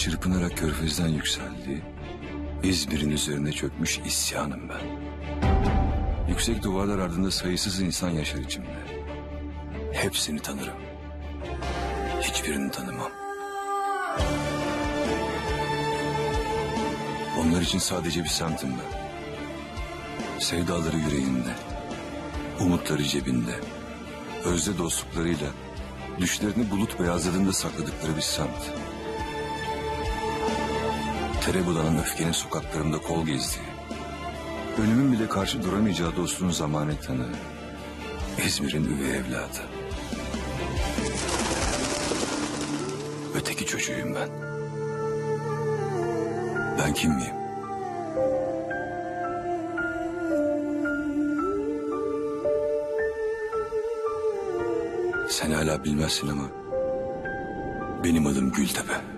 çırpınarak körfezden yükseldi. İzmir'in üzerine çökmüş isyanım ben. Yüksek duvarlar ardında sayısız insan yaşar içimde. Hepsini tanırım. Hiçbirini tanımam. Onlar için sadece bir semtim ben. Sevdaları yüreğinde, umutları cebinde, özde dostluklarıyla, düşlerini bulut beyazladığında sakladıkları bir semt. Tere bulanan öfkenin sokaklarımda kol gezdiği, ölümün bile karşı duramayacağı dostluğun zamanetanı, İzmir'in üvey evladı. Öteki çocuğuyum ben. Ben kim miyim? Sen hala bilmezsin ama benim adım Gültepe.